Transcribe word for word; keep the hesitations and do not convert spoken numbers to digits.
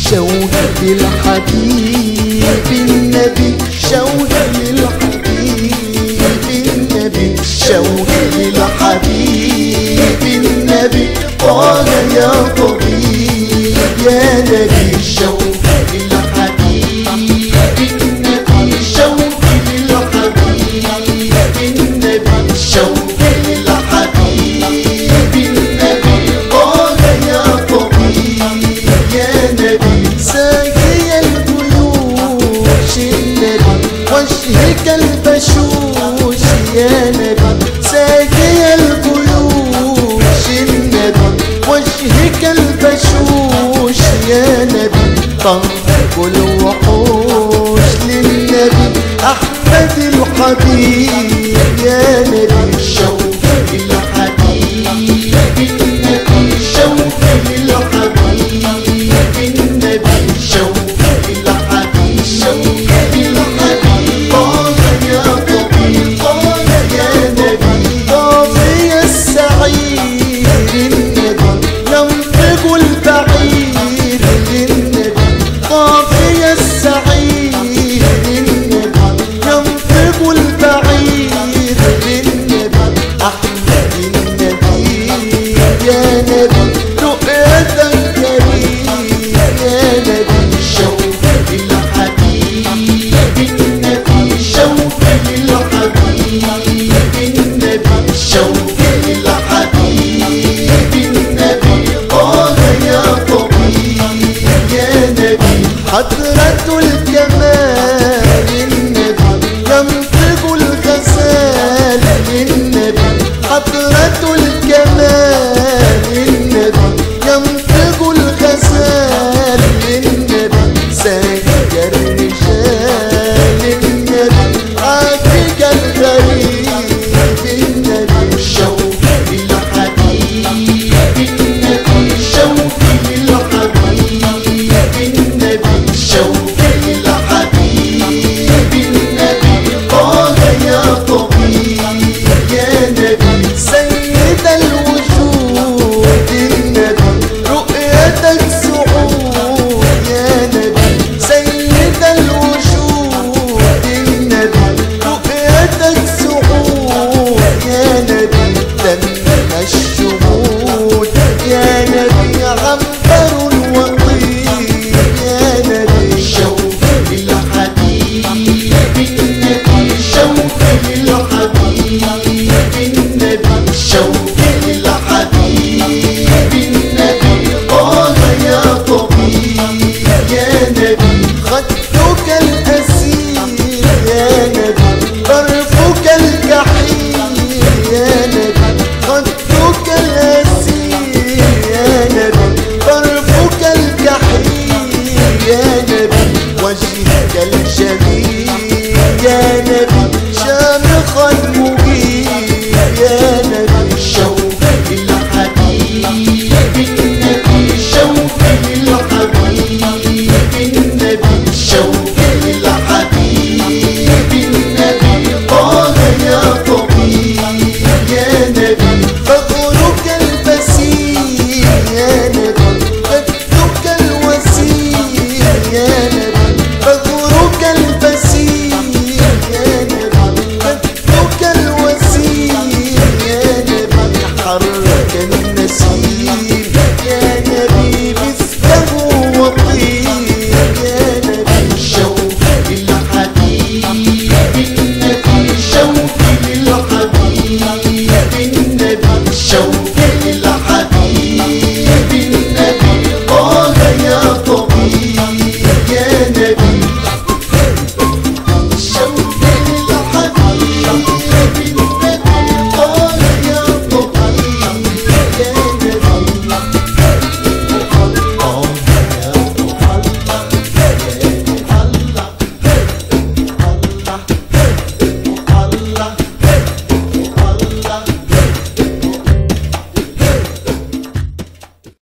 شوقي للحبيب النبي، شوقي للحبيب النبي، شوقي للحبيب النبي. قال يا طبيب يا نبي، شوقي للحبيب النبي، شوقي للحبيب النبي، شوقي للحبيب النبي. قال يا طبيب يا نبي، ساقي الجيوش النبي، وجهك البشوش يا نبي، ساقي الجيوش النبي، وجهك البشوش يا نبي. طرق الوحوش للنبي أحمد الحبيب يا نبي، شوقي للحبيب النبي، شوقي للحبيب النبي، شوقي للحبيب، شوقي للحبيب. قال يا طبيب قال يا نبي، طافي السعير النبي، ينطق البعير للنبي، طافي السعير النبي، ينطق البعير للنبي. أحمد النبي يا نبي، رؤيتك كريم يا نبي، شوقي للحبيب النبي، شوقي للحبيب النبي، شوقي للحبيب النبي. قال يا طبيب يا نبي، حتى